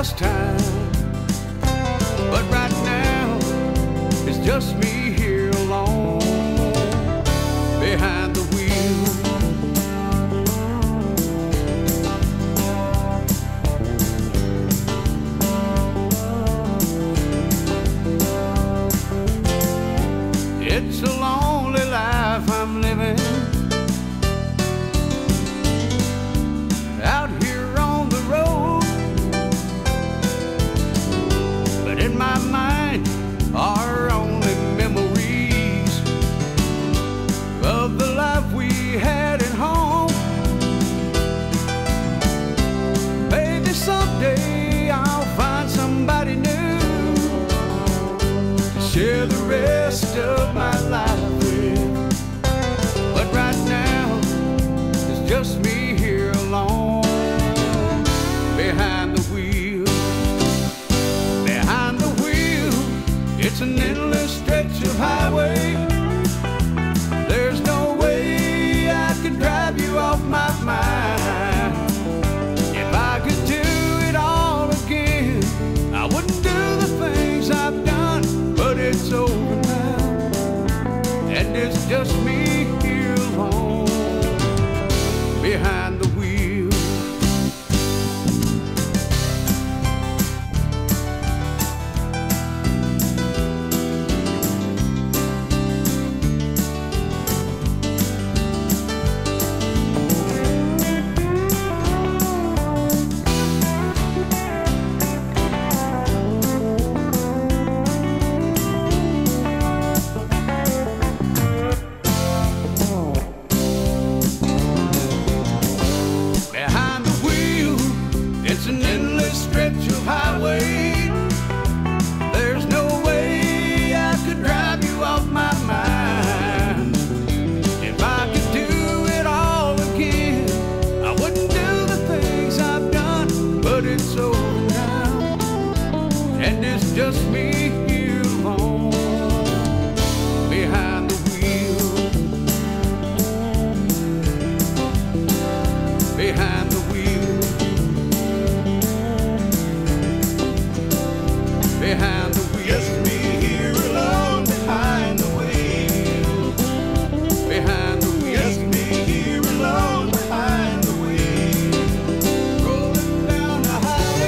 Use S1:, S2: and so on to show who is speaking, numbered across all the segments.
S1: last time. But right now, it's just me here alone behind the wheel. It's a lonely life I'm living out here on the road, but in my mind are only memories of the life we had at home. Maybe someday I'll find somebody new to share the rest of my life with, but right now it's just me here alone behind the wheel. Behind the wheel, it's an endless stretch of highway. There's no way I could drive you off my mind. If I could do it all again, I wouldn't do the things I've done, but it's over now, and it's just me here alone behind the wheel. It's an endless stretch of highway. There's no way I could drive you off my mind. If I could do it all again, I wouldn't do the things I've done, but it's over now, and it's just me here alone behind the wheel. Behind the wheel. Behind the wheel. Just me here alone behind the wheel. Behind the wheel. Just me here alone behind the wheel. Rolling down the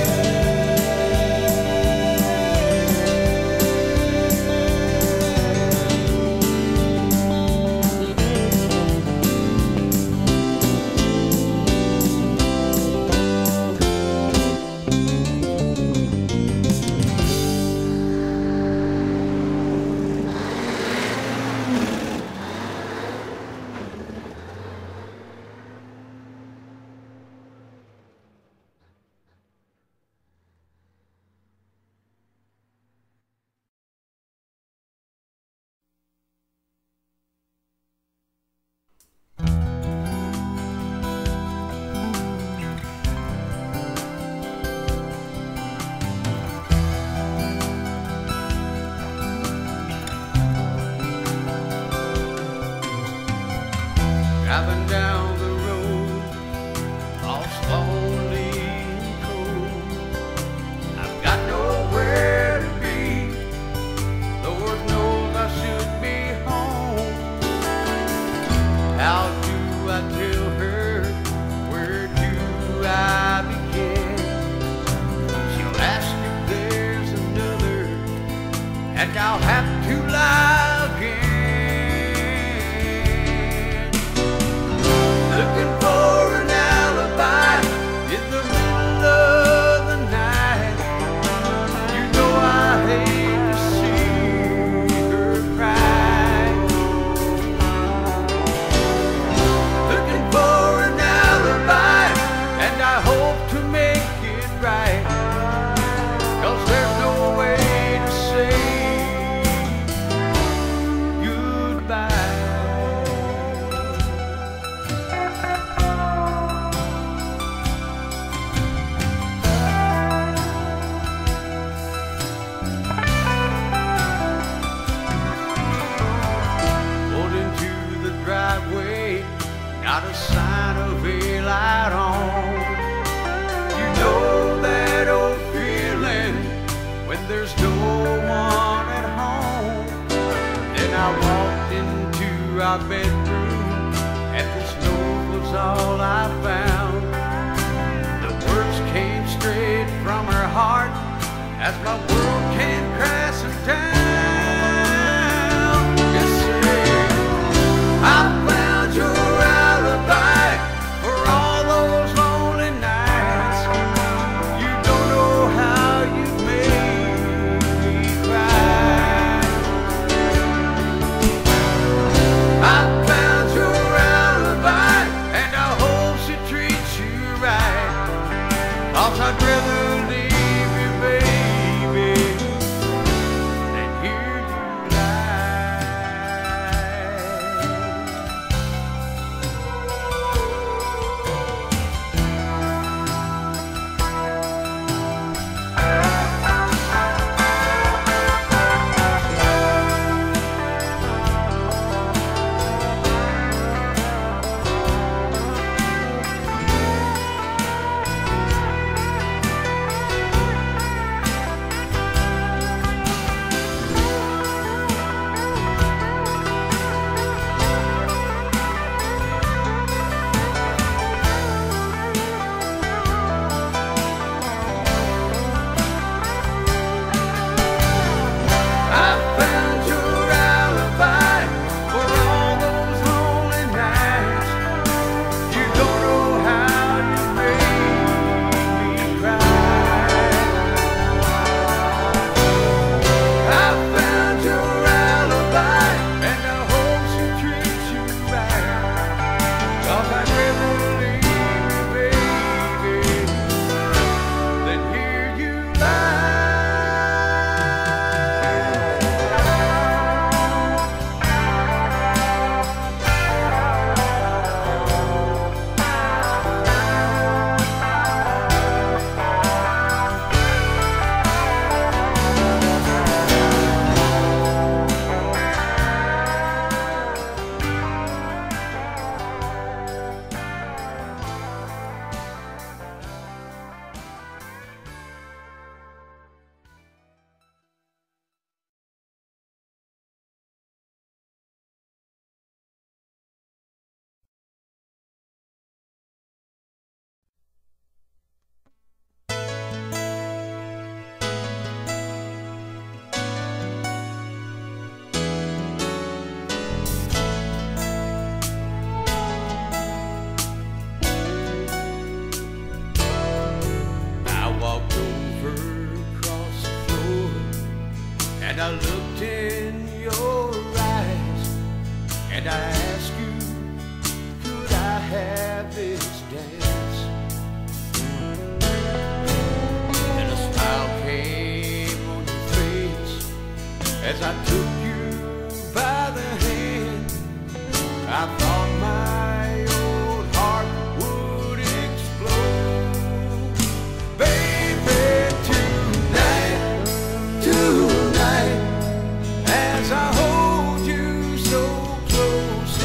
S1: driving down the road, all lonely and cold. I've got nowhere to be. Lord knows I should be home. How do I tell her? Where do I begin? She'll ask if there's another, and I'll have to lie again. Looking for an alibi in the middle of the night. You know I hate to see her cry. Looking for an alibi, and I hope to make it right, 'cause there's no way to save our bedroom after snow was all I found. The words came straight from her heart as my world came crashing down. Yes, sir, I found your alibi for all those lonely nights. You don't know how you made me cry. I found your alibi, and I hope she treats you right, 'cause I'd rather leave you, baby, than hear you lie. And I looked in your eyes, and I asked you, could I have this dance? And a smile came on your face as I took you by the hand. I thought my old heart would explode. Baby, tonight, as I hold you so close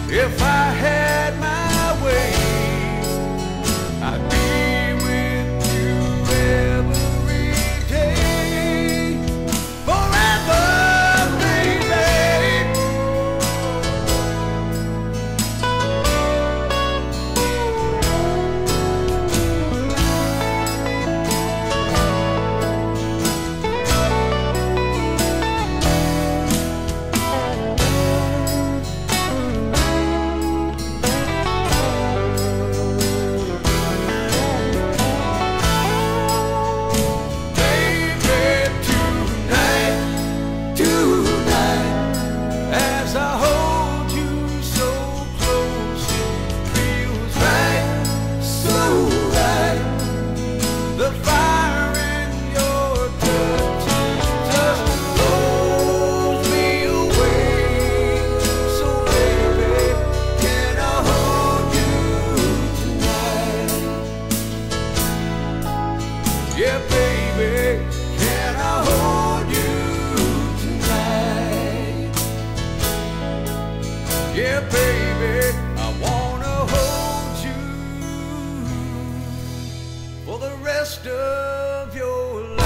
S1: If I had my way, I'd be with you every day, forever, baby. Yeah, baby, can I hold you tonight? Yeah, baby, I wanna hold you for the rest of your life.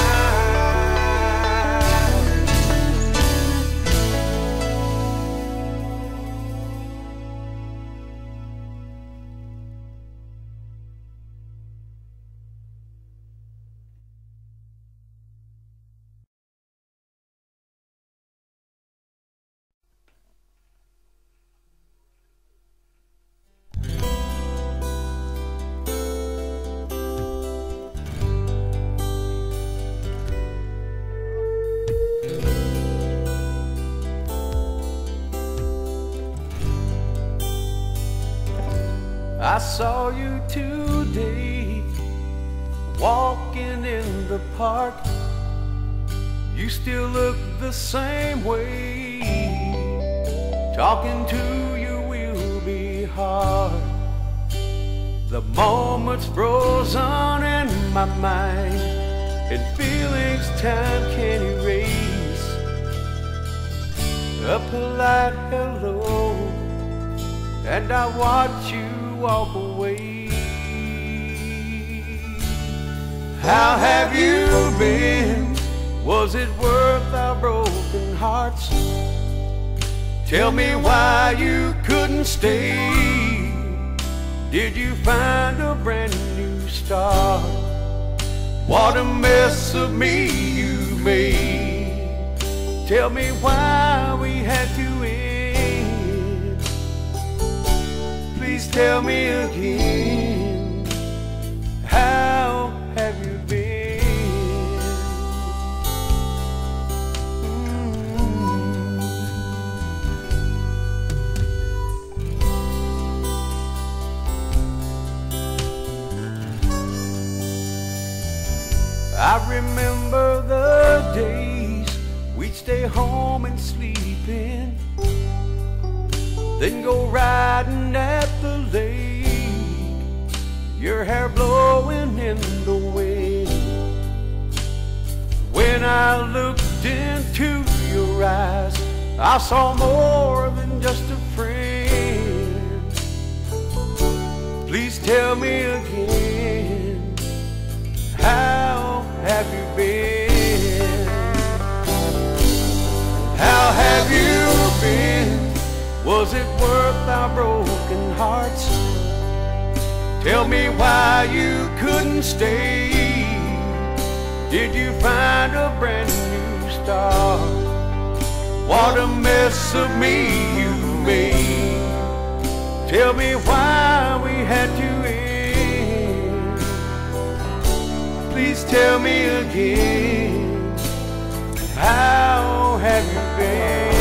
S1: I saw you today, walking in the park. You still look the same way. Talking to you will be hard. The moment's frozen in my mind, and feelings time can't erase. A polite hello, and I watch you walk away. How have you been? Was it worth our broken hearts? Tell me why you couldn't stay. Did you find a brand new start? What a mess of me you made. Tell me why we had to end. Please tell me again, how have you been? I remember the days we'd stay home and sleep in, then go riding at the lake, your hair blowing in the wind. When I looked into your eyes, I saw more than just a friend. Please tell me again, how have you been? How have you been? Was it worth our broken hearts? Tell me why you couldn't stay. Did you find a brand new start? What a mess of me you made. Tell me why we had to end. Please tell me again, how have you been?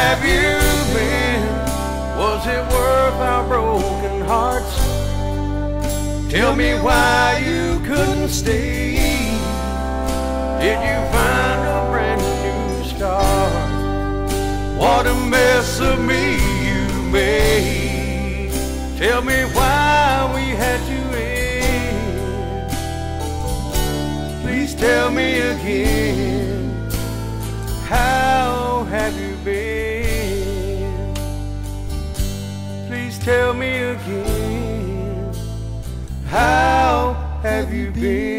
S1: have you been? Was it worth our broken hearts? Tell me why you couldn't stay. Did you find a brand new start? What a mess of me you made. Tell me why we had to end. Please tell me again, how have you been? Please tell me again, how have you been?